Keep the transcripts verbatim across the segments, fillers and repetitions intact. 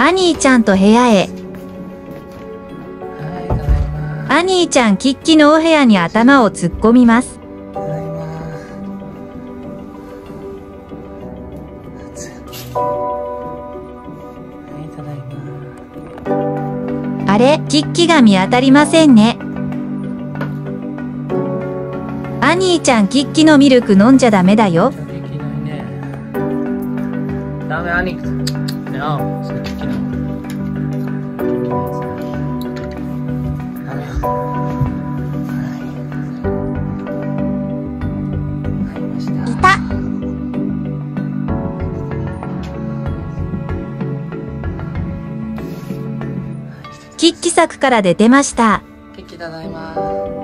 アニーちゃんと部屋へ。 はい、ただいま。 アニーちゃんキッキのお部屋に頭を突っ込みます。 ただいま。はい、ただいま。 あれ、キッキが見当たりませんね。アニーちゃんキッキのミルク飲んじゃダメだよ。 できないね。ダメ、アニー。No、それキキの。ダメよ。はい。入りました。 いた。キッキ柵から出てました。 キキただいま。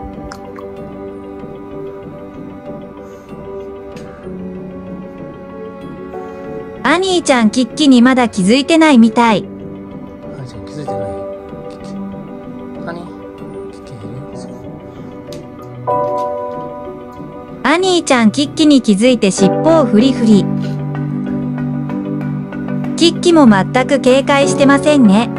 アニーちゃんキッキにまだ気づいてないみたい。 あ、じゃあ気づいてない。キキ。ハニー。キキいる？そう。 アニーちゃんキッキに気づいて尻尾をフリフリ。キッキも全く警戒してませんね。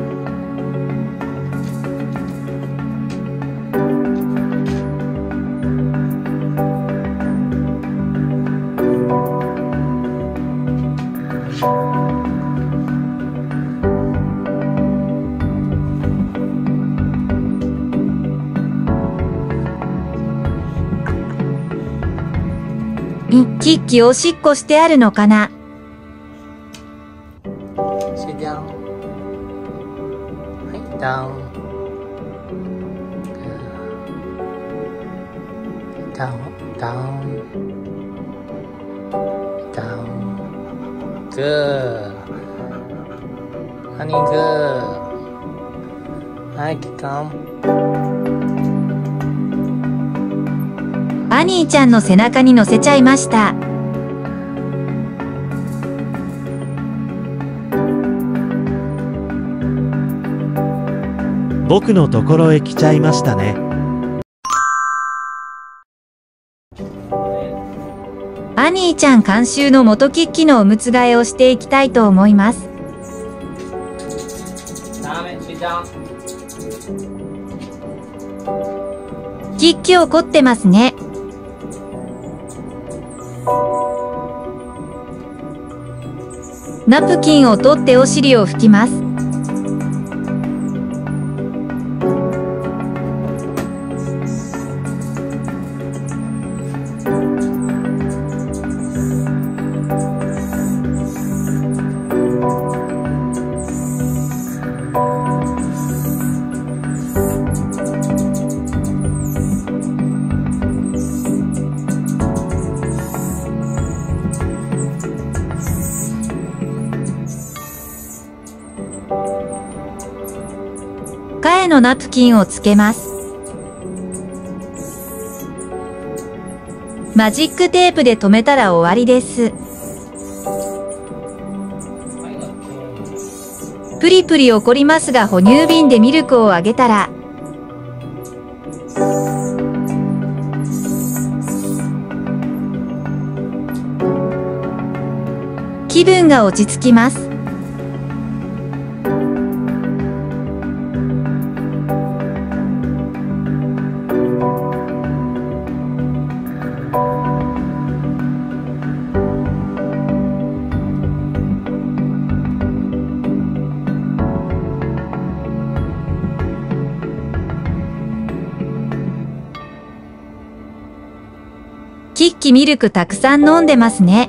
ん、キッキおしっこしてあるのかな。 Sit down. はい、down. down, down, down. Good. Honey, good. はい、come. アニーちゃんの背中に乗せちゃいました。 僕のところへ来ちゃいましたね。 アニーちゃん監修の元キッキのおむつ替えをしていきたいと思います。 ダメ、sit down. キッキ怒ってますね。ナプキンを取ってお尻を拭きます。替えのナプキンをつけます。マジックテープで留めたら終わりです。プリプリ怒りますが哺乳瓶でミルクをあげたら、気分が落ち着きます。キッキミルクたくさん飲んでますね。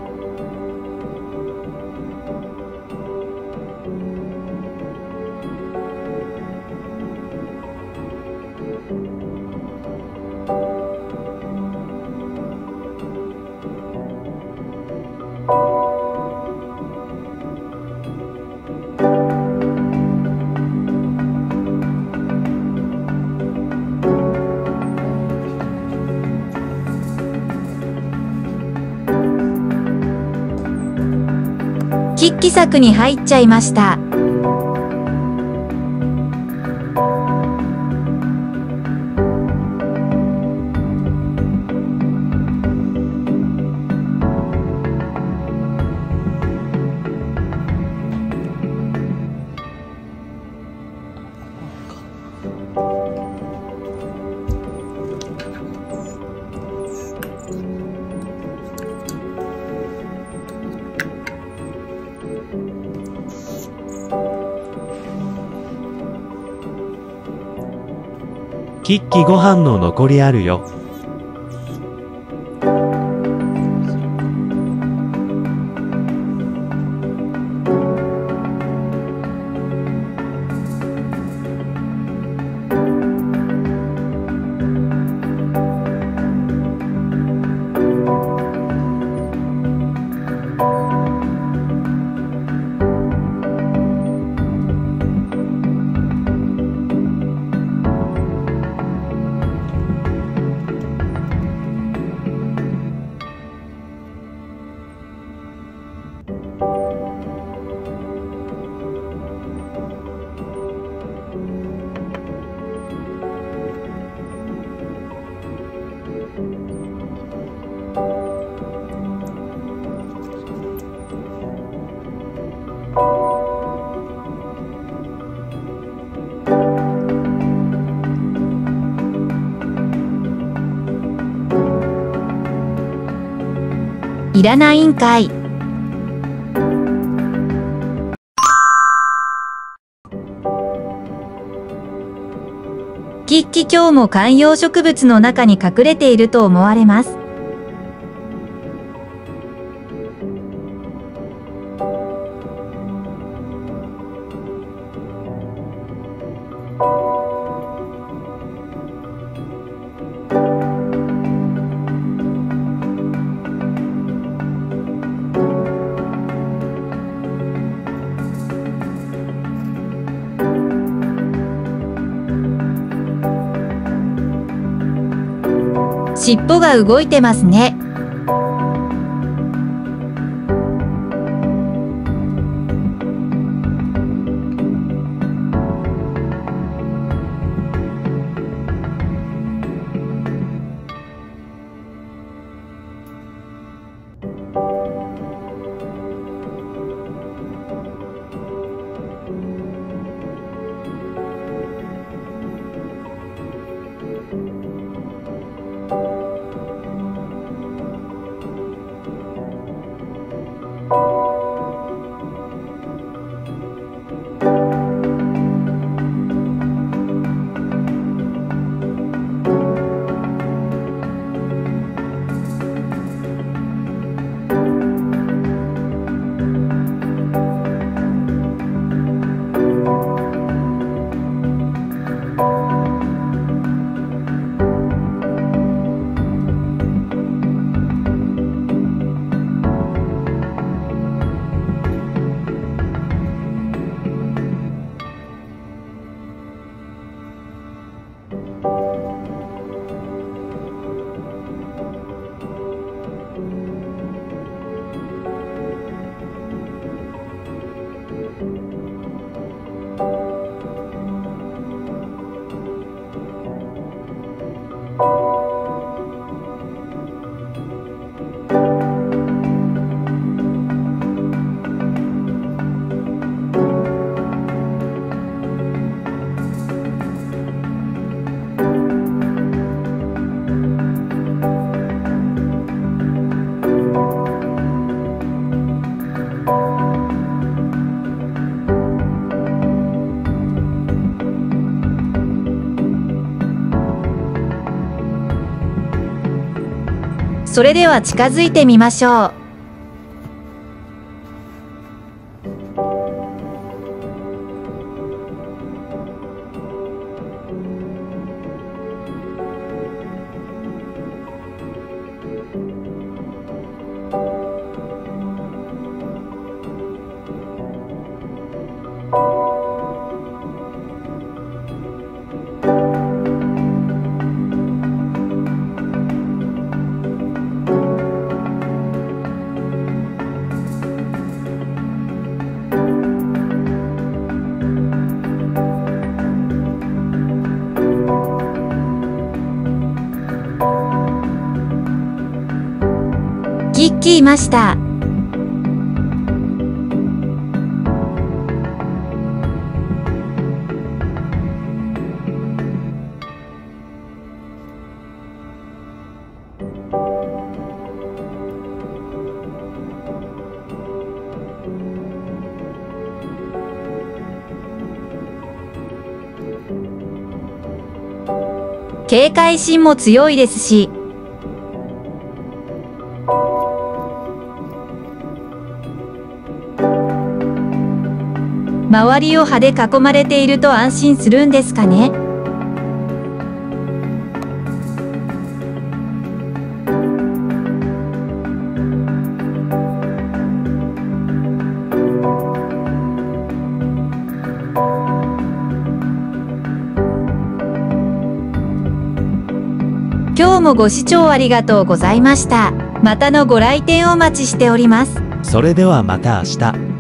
キッキ柵に入っちゃいました。 キッキご飯の残りあるよ。 いらないんかい。キッキ今日も観葉植物の中に隠れていると思われます。尻尾が動いてますね。それでは近づいてみましょう。キッキーいました。 警戒心も強いですし、周りを歯で囲まれていると安心するんですかね。今日もご視聴ありがとうございました。またのご来店をお待ちしております。 それではまた明日。